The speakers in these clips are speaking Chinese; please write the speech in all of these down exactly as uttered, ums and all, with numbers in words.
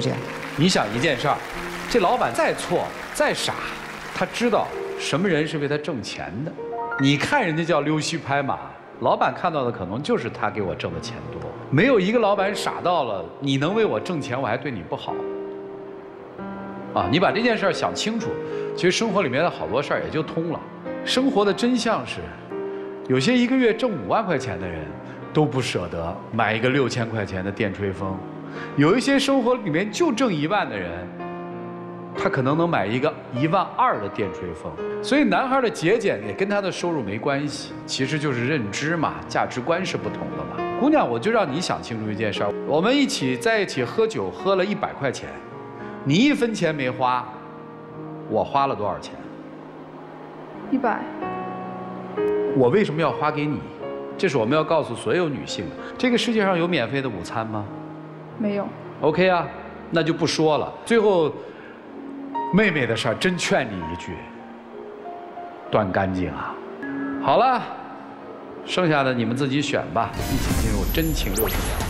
这样。 你想一件事儿，这老板再错再傻，他知道什么人是为他挣钱的。你看人家叫溜须拍马，老板看到的可能就是他给我挣的钱多。没有一个老板傻到了你能为我挣钱，我还对你不好。啊，你把这件事儿想清楚，其实生活里面的好多事儿也就通了。生活的真相是，有些一个月挣五万块钱的人都不舍得买一个六千块钱的电吹风。有一些生活里面就挣一万的人，他可能能买一个一万二的电吹风。所以男孩的节俭也跟他的收入没关系，其实就是认知嘛，价值观是不同的嘛。姑娘，我就让你想清楚一件事儿：我们一起在一起喝酒，喝了一百块钱，你一分钱没花，我花了多少钱？ 一百。 我为什么要花给你？这是我们要告诉所有女性的。这个世界上有免费的午餐吗？ 没有。 OK 啊，那就不说了。最后，妹妹的事儿，真劝你一句，断干净啊！好了，剩下的你们自己选吧。一起进入真情六十秒。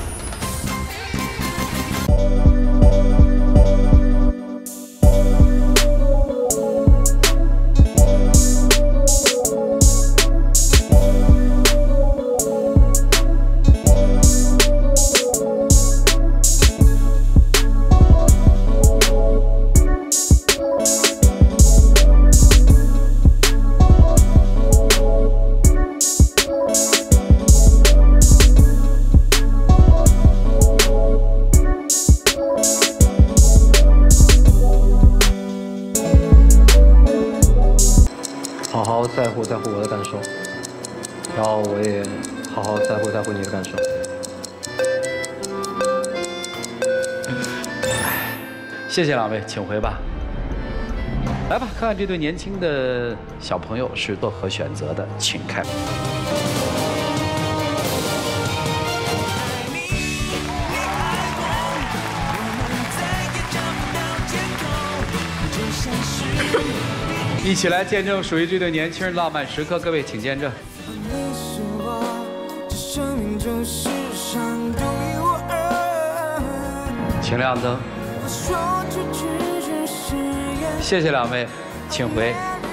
好好在乎在乎我的感受，然后我也好好在乎在乎你的感受。 谢谢两位，请回吧。来吧，看看这对年轻的小朋友是作何选择的，请看。 一起来见证属于这对年轻人浪漫时刻，各位请见证。请亮灯。谢谢两位，请回。